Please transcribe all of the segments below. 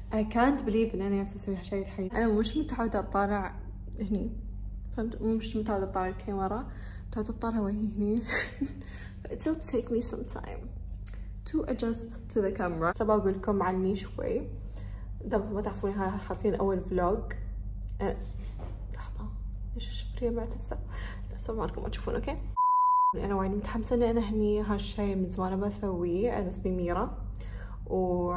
I can't believe ان انا جالسة اسوي هالشي الحين. انا مش متعودة اطالع هني، فهمت؟ مش متعودة اطالع الكاميرا، متعودة اطالع وجهي هني. It will take me some time to adjust to the camera. تبى اقول لكم عني شوي، دام ما تعرفوني هاي حرفيا اول فلوج. لحظة، ايش الشبرية معتزة؟ لا معكم ما تشوفون. اوكي، انا وايد متحمسة ان انا هني هالشي من زمان بسويه. انا اسمي ميرا و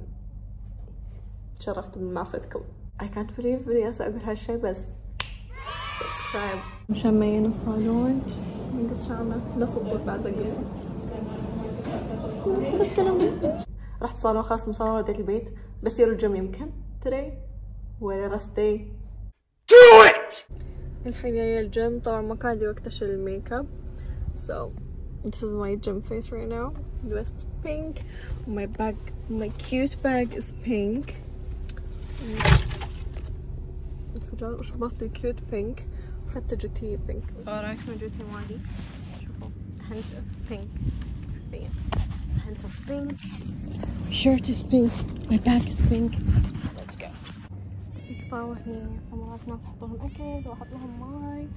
تشرفت بمعرفتكم. I can't believe اني اقول هالشي، بس سبسكرايب. مشميين الصالون، نقص شعرنا، لا صبور بعد بنقصه. رحت الصالون خلاص، مصورة رديت البيت، بسير الجيم يمكن today ولا rest day. Do it! الحين جاية الجيم. طبعا ما كان عندي وقت اشيل الميك اب، so this is my gym face right now. The vest is pink, my bag, my cute bag is pink. الفجار وش بصدي cute pink، وحتى جوتي pink. رايكم جوتي مالي؟ شوفوا hint of pink فين، hint of pink. Shirt is pink, my bag is pink. Let's go. يقطعوا هني، فمرات ناس يحطوهم أكل وأحط لهم ماي.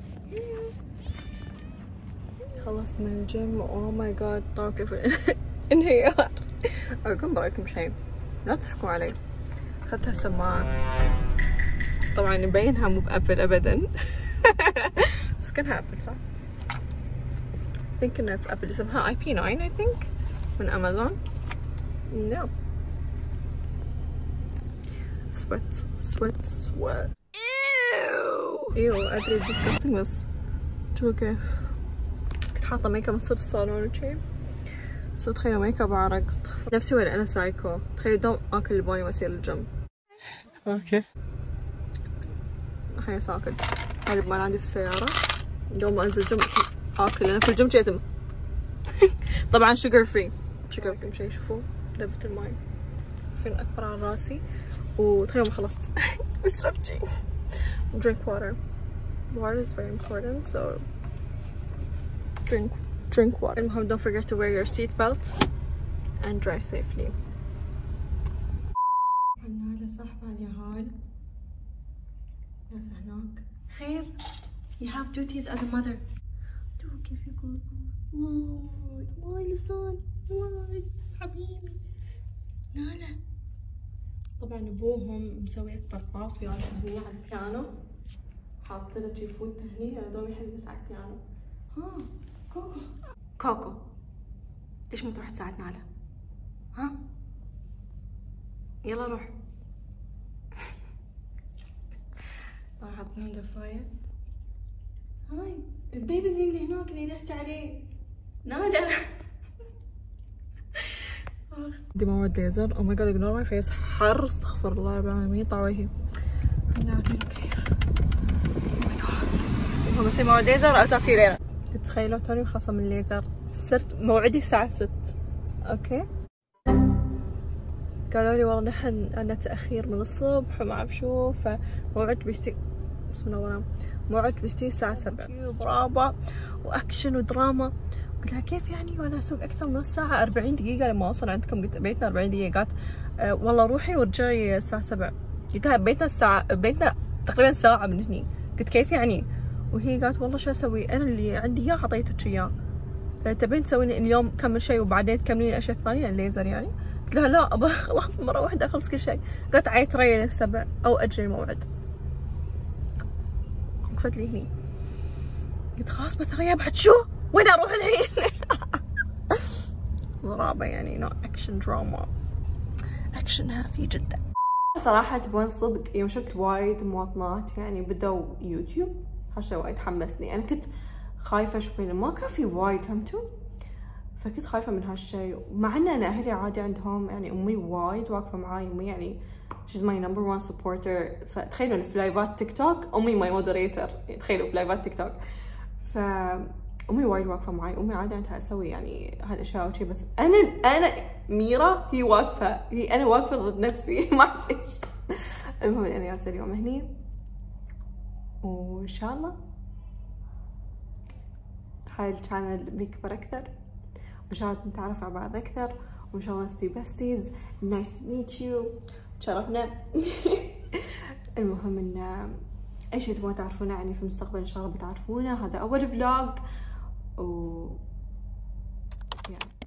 خلصت من الجيم. اوه ماي جاد، طلعوا كيف انهيار. اقولكم برايكم شيء، لا تضحكوا علي. اخذت هالسماعة، طبعا يبينها مو بابل ابدا. بس كانها ابل صح؟ think انها ابل. اسمها IP9 I think من امازون. no sweat ايو ادري disgusting، بس شوفوا كيف كنت حاطة ميك اب صرت الصالون وشي. سو تخيلوا ميك اب عرق، استغفر نفسي ولا انا سايكو. تخيلوا دوم اكل الباني واسير الجيم. اوكي الحين ساكت. هاي البان عندي في السيارة، دوم ما انزل جيم اكل. انا في الجيم شيتم. طبعا شوجر فري مشي. شوفوا دبت الماي فين اكبر على راسي. وتخيلوا ما خلصت. بس شربت شي. drink water is very important, so drink water. المهم don't forget to wear your seat belt and drive safely. عنا هذا صاحبة اليهال ناس هناك. خير، you have duties as a mother. كيف يقول واي لسان واي حبيبي. لا طبعا ابوهم مسوي اكبر طاف جالس هني على البيانو، حاط له شي فوت هني. انا دوم يحب بس على البيانو. ها كوكو ليش ما تروح تساعد نالا؟ ها يلا روح. راح احطلهم دفاية. هاي البيبيز اللي هناك اللي نستي عليه نالا. دي مواد ليزر. او ماي جاد اجنور ماي فيس، حر استغفر الله رب العالمين. طلع وجهي كيف. او ماي جاد هم مسوي مواد ليزر او تاكلي ليلة. تخيلوا توني مخلصة من الليزر، صرت موعدي الساعة 6. اوكي قالوا لي والله نحن عندنا تأخير من الصبح وما اعرف شو، فموعد بيشتي بسم الله ونعم موعد بيشتي الساعة 7. ضرابة واكشن ودراما. قلت لها كيف يعني وانا اسوق اكثر من نص ساعة 40 دقيقة لما اوصل عندكم بيتنا 40 دقيقة. قالت والله روحي ورجعي الساعة 7. قلت لها بيتنا تقريبا ساعة من هني. قلت كيف يعني؟ وهي قالت والله شو اسوي، انا اللي عندي اياه اعطيتك اياه، تبين تسوين اليوم كمل شيء وبعدين تكملين الاشياء الثانية الليزر يعني؟ قلت لها لا ابغى خلاص مرة واحدة اخلص كل شيء. قالت عيل تريل ال7 او اجل الموعد. وقفت لي هني قلت خلاص بتريا بعد شو؟ وين اروح الحين؟ ضرابة يعني نوع اكشن دراما، اكشن هافي جدا. صراحة تبون صدق يوم شفت وايد مواطنات يعني بدوا يوتيوب هالشي وايد حمسني. انا كنت خايفة شوي، ما كان في وايد فهمتوا، فكنت خايفة من هالشي. مع ان انا اهلي عادي عندهم يعني امي وايد واقفة معاي. امي يعني she's my number one supporter. فتخيلوا في لايفات تيك توك امي my moderator، تخيلوا في لايفات تيك توك. ف امي وايد واقفة معاي. امي عادي عندها اسوي يعني هالاشياء وشي، بس انا ميرا هي واقفة، انا واقفة ضد نفسي. ما اعرف ليش. المهم انا جالسة اليوم هني، وان شاء الله هاي الشانل بيكبر اكثر، وان شاء الله نتعرف على بعض اكثر، وان شاء الله نصير بستيز. نايس تو ميت يو. تشرفنا. المهم ان اي شيء تبغون تعرفونه عني في المستقبل ان شاء الله بتعرفونه. هذا اول فلوج و يعني